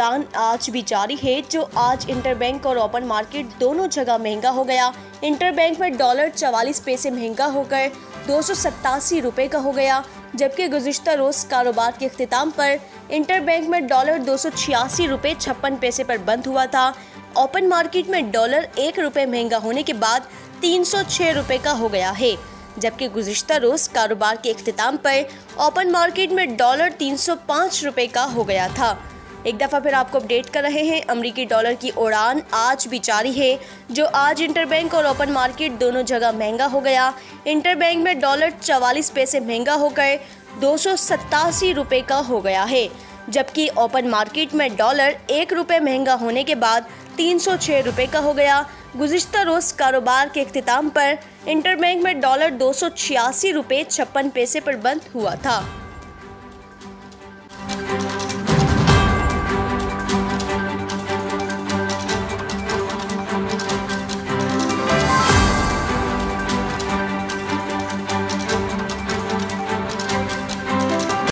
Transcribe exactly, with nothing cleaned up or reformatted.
उड़ान आज भी जारी है, जो आज इंटरबैंक और ओपन मार्केट दोनों जगह महंगा हो गया। इंटरबैंक में डॉलर चवालीस पैसे महंगा होकर दो सौ सत्तासी रुपये का हो गया, जबकि गुज़िश्ता रोज़ कारोबार के अख्तिताम पर इंटरबैंक में डॉलर दो सौ छियासी रुपये छप्पन पैसे पर बंद हुआ था। ओपन मार्केट में डॉलर एक रुपये महंगा होने के बाद तीन सौ छः रुपये का हो गया है, जबकि गुज़िश्ता रोज़ कारोबार के अख्तिताम पर ओपन मार्केट में डॉलर तीन सौ पाँच रुपये का हो गया था। एक दफ़ा फिर आपको अपडेट कर रहे हैं, अमरीकी डॉलर की उड़ान आज भी जारी है, जो आज इंटरबैंक और ओपन मार्केट दोनों जगह महंगा हो गया। इंटरबैंक में डॉलर चवालीस पैसे महंगा होकर दो सौ सत्तासी रुपये का हो गया है, जबकि ओपन मार्केट में डॉलर एक रुपये महंगा होने के बाद तीन सौ छः रुपये का हो गया। गुज़िश्ता रोज़ कारोबार के अख्तिताम पर इंटरबैंक में डॉलर दो सौ छियासी रुपये छप्पन पैसे पर बंद हुआ था।